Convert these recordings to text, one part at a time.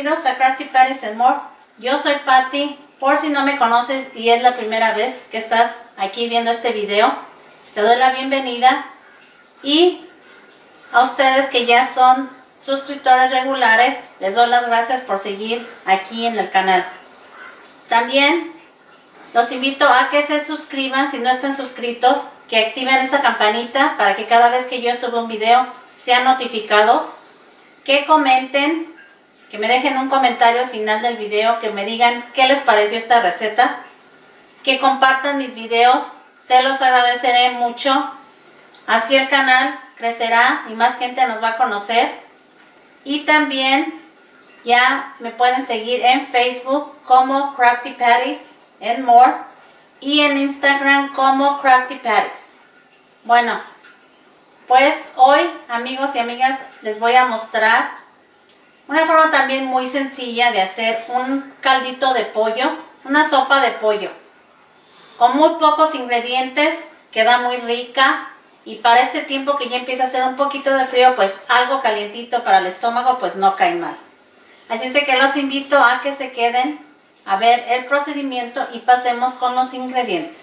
bienvenidos a Crafty Patties and More. Yo soy Patty, por si no me conoces y es la primera vez que estás aquí viendo este video, te doy la bienvenida, y a ustedes que ya son suscriptores regulares, les doy las gracias por seguir aquí en el canal. También los invito a que se suscriban si no están suscritos, que activen esa campanita para que cada vez que yo suba un video sean notificados, que comenten, que me dejen un comentario al final del video, que me digan qué les pareció esta receta, que compartan mis videos, se los agradeceré mucho. Así el canal crecerá y más gente nos va a conocer. Y también ya me pueden seguir en Facebook como Crafty Patties and More y en Instagram como Crafty Patties. Bueno, pues hoy, amigos y amigas, les voy a mostrar una forma también muy sencilla de hacer un caldito de pollo, una sopa de pollo. Con muy pocos ingredientes, queda muy rica, y para este tiempo que ya empieza a hacer un poquito de frío, pues algo calientito para el estómago pues no cae mal. Así es de que los invito a que se queden a ver el procedimiento y pasemos con los ingredientes.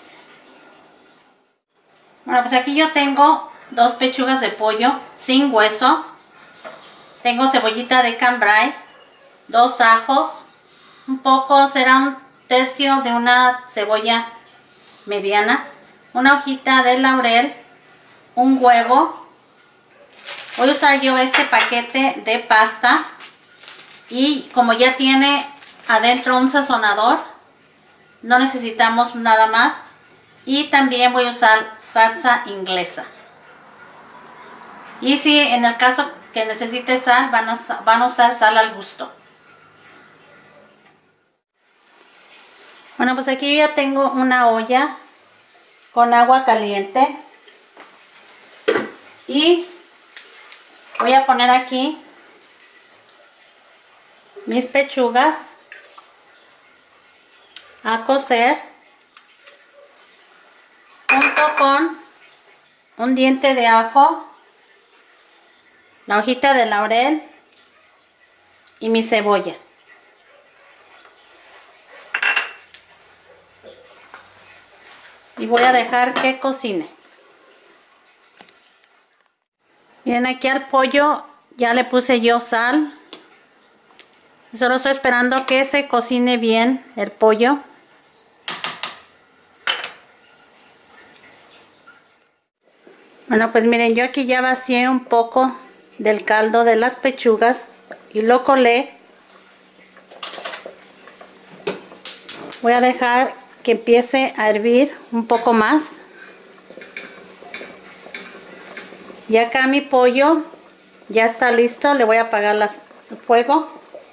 Bueno, pues aquí yo tengo 2 pechugas de pollo sin hueso. Tengo cebollita de cambray, 2 ajos, un poco, será un tercio de una cebolla mediana, una hojita de laurel, un huevo. Voy a usar yo este paquete de pasta y como ya tiene adentro un sazonador, no necesitamos nada más. Y también voy a usar salsa inglesa. Y si en el caso que necesite sal, van a usar sal al gusto. Bueno, pues aquí ya tengo una olla con agua caliente. Y voy a poner aquí mis pechugas a cocer junto con un diente de ajo, la hojita de laurel y mi cebolla. Y voy a dejar que cocine. Miren, aquí al pollo ya le puse yo sal. Solo estoy esperando que se cocine bien el pollo. Bueno, pues miren, yo aquí ya vacié un poco del caldo de las pechugas y lo colé. Voy a dejar que empiece a hervir un poco más. Y acá mi pollo ya está listo, le voy a apagar el fuego.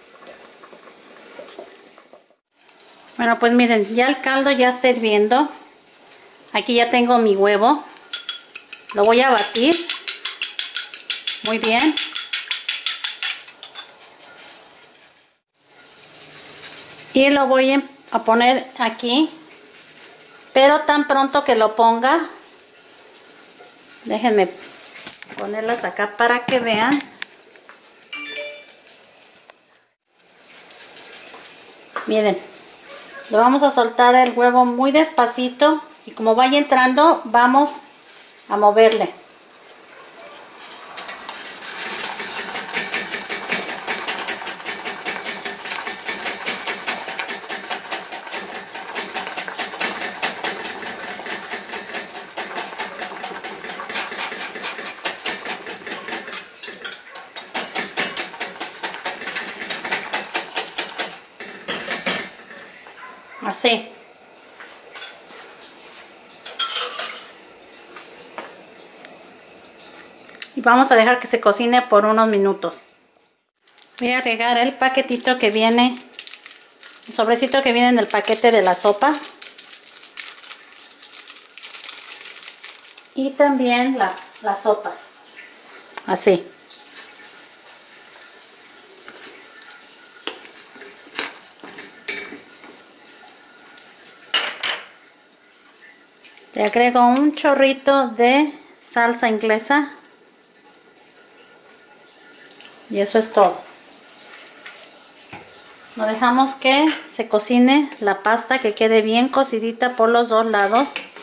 Bueno, pues miren, ya el caldo ya está hirviendo. Aquí ya tengo mi huevo. Lo voy a batir muy bien. Y lo voy a poner aquí. Pero tan pronto que lo ponga, déjenme ponerlas acá para que vean. Miren, le vamos a soltar el huevo muy despacito y como vaya entrando vamos a moverle. Así. Y vamos a dejar que se cocine por unos minutos. Voy a agregar el paquetito que viene, el sobrecito que viene en el paquete de la sopa. Y también la sopa. Así. Le agrego un chorrito de salsa inglesa. Y eso es todo. Lo dejamos que se cocine la pasta, que quede bien cocidita por los dos lados.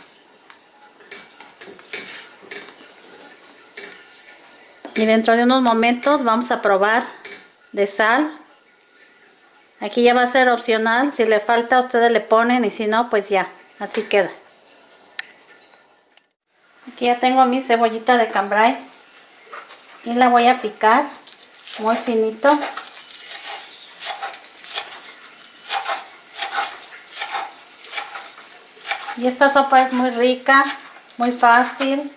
Y dentro de unos momentos vamos a probar de sal. Aquí ya va a ser opcional, si le falta ustedes le ponen y si no pues ya, así queda. Aquí ya tengo mi cebollita de cambray y la voy a picar muy finito. Y esta sopa es muy rica, muy fácil.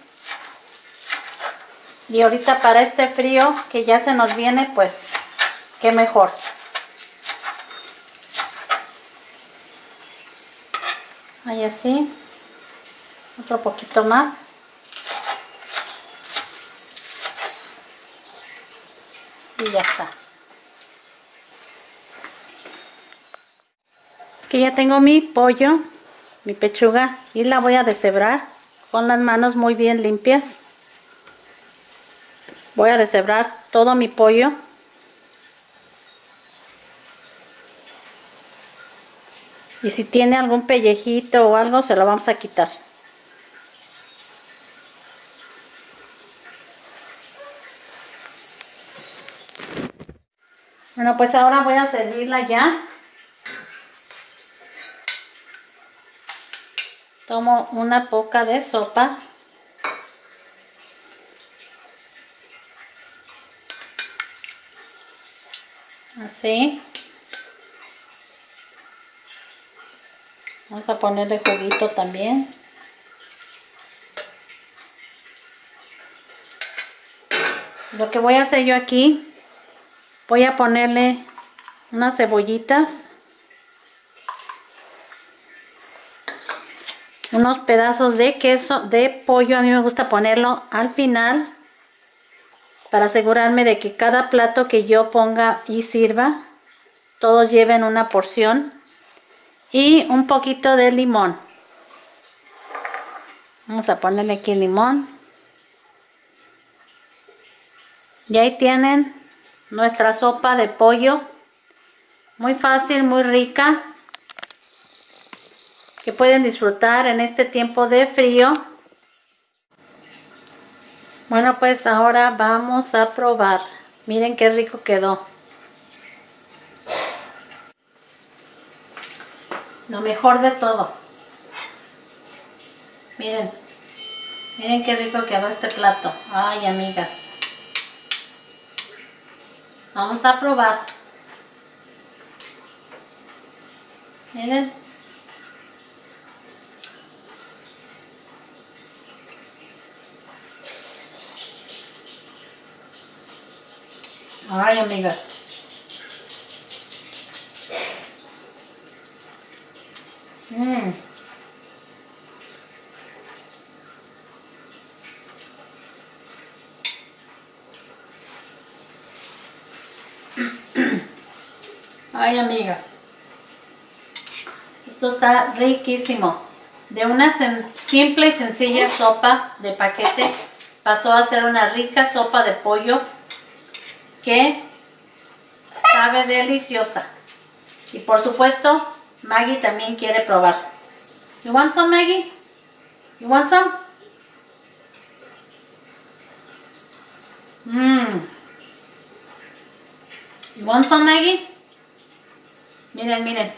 Y ahorita para este frío que ya se nos viene, pues qué mejor. Ahí así. Otro poquito más. Y ya está. Aquí ya tengo mi pollo, mi pechuga, y la voy a deshebrar con las manos muy bien limpias. Voy a deshebrar todo mi pollo. Y si tiene algún pellejito o algo, se lo vamos a quitar. Bueno, pues ahora voy a servirla ya. Tomo una poca de sopa. Así. Vamos a ponerle juguito también. Lo que voy a hacer yo aquí, voy a ponerle unas cebollitas, unos pedazos de queso, de pollo. A mí me gusta ponerlo al final para asegurarme de que cada plato que yo ponga y sirva, todos lleven una porción. Y un poquito de limón. Vamos a ponerle aquí limón. Y ahí tienen nuestra sopa de pollo. Muy fácil, muy rica. Que pueden disfrutar en este tiempo de frío. Bueno, pues ahora vamos a probar. Miren qué rico quedó. Lo mejor de todo. Miren. Miren qué rico quedó este plato. Ay, amigas. Vamos a probar. Miren. Ay, amigas. Ay, amigas, esto está riquísimo. De una simple y sencilla sopa de paquete pasó a ser una rica sopa de pollo que sabe deliciosa. Y por supuesto, Maggie también quiere probar. You want some, Maggie? You want some? You want some, Maggie? Miren, miren.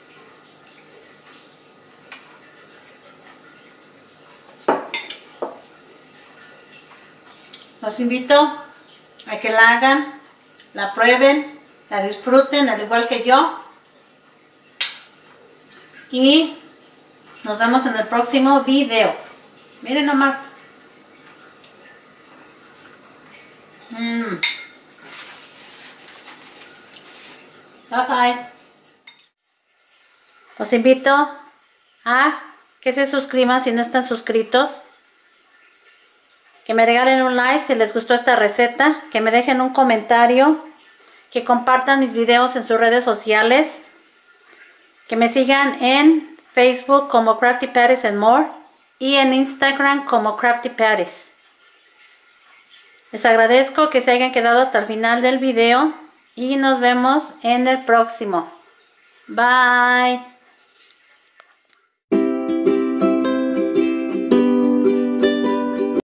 Los invito a que la hagan, la prueben, la disfruten al igual que yo. Y nos vemos en el próximo video. Miren nomás. Bye bye. Los invito a que se suscriban si no están suscritos. Que me regalen un like si les gustó esta receta. Que me dejen un comentario. Que compartan mis videos en sus redes sociales. Que me sigan en Facebook como Crafty Patties and More. Y en Instagram como Crafty Patties. Les agradezco que se hayan quedado hasta el final del video. y nos vemos en el próximo. Bye.